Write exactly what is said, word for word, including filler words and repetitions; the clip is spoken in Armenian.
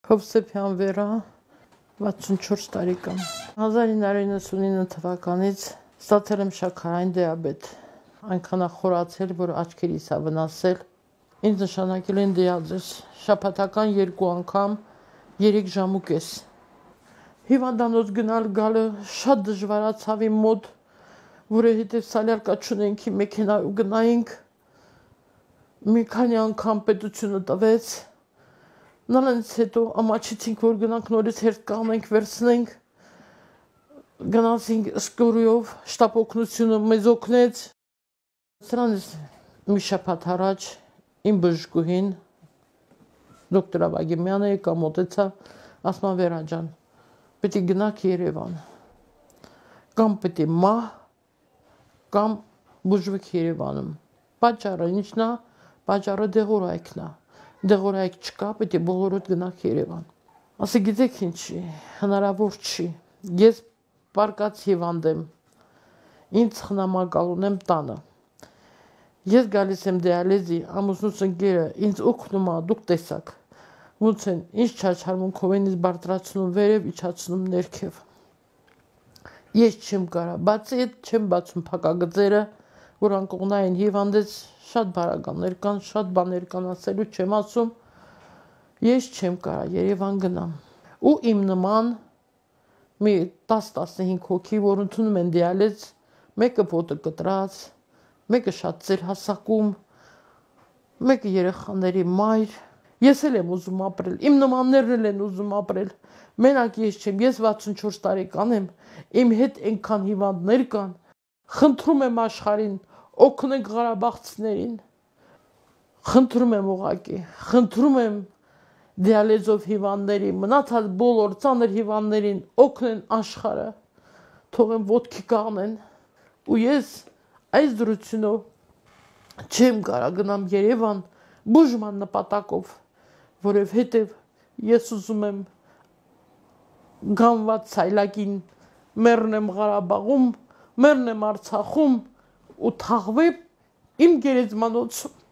Հովսեփյան Վերա, վաթսունչորս տարեկան։ հազար ինը հարյուր իննսունինը թվականից ստացել եմ շաքարային դիաբետ, այնքան է խորացել, որ աչքերիս է վնասել։ Ինձ նշանակել են դիալիզ, շաբաթական երկու անգամ երեք ժամ ու կես։ Հիվանդանոց գնալ գալը շատ դժվարացավ իմ մոտ, որովհետև սալյարկա չունենք, մեքենայով գնայինք, մի քանի անգամ պետությունը տվեց, նրանից հետո ամաչեցինք, որ գնանք նորից հերթ կանենք, վերցնենք, գնացինք սկորիով, շտապ օգնությունը մեզ օգնեց։ Սրանից մի շաբաթ առաջ իմ բժշկուհին դոկտոր Ավագիմյանը եկա մոտեցավ, ասում է Վերա ջան, պետք է գնաք Երևան, կամ պետք է մահ, կամ բուժվեք Երևանում։ Պատճառը ինչն է, պատճառը դեղորայքն է, դեղորայք չկա, պետք է բոլորոդ գնաք Երևան։ Ասի գիտեք ինչի, հնարավոր չի, ես պարկած հիվանդ եմ, ինձ խնամակալ ունեմ տանը, ես գալիս եմ դիալիզի, ամուսնուս ընկերը ինձ օգնում է, դուք տեսաք, ոնց են, ինձ չաչարվում, քովենից բարձրացնում վերև, իջացնում ներքև։ Ես չեմ կարա, բացի այդ չեմ բացում փակագծերը, որ անկողնային հիվանդեց, շատ բարականներ կան, շատ բաներ կան ասելու չեմ ասում, ես չեմ կարա Երևան գնամ։ Ու իմ նման մի տասն-տասնհինգ հոգի, որ ընդունում են դիալիզ, մեկը ոտը կտրած, մեկը շատ ծեր հասակում, մեկը երեխաների մայր, ես էլ եմ ուզում ապրել, իմ նմաններն էլ են ուզում ապրել, մենակ ես չեմ, ես վաթսունչորս տարեկան եմ, իմ հետ այնքան հիվանդներ կան, խնդրում եմ աշխարհին, օգնենք ղարաբաղցիներին, խնդրում եմ ուղղակի, խնդրում եմ դիալիզով հիվանդների, մնացած բոլոր ծանր հիվանդներին օգնեն աշխարհը, թողեն ոտքի կանգնեն, ու ես այս դրությունով չեմ կարա գնամ Երևան բուժման նպատակով, որովհետև ես ուզում եմ գանված սայլակին մեռնեմ Ղարաբաղում, մեռնեմ Արցախում ու թաղվեմ իմ գերեզմանոցում։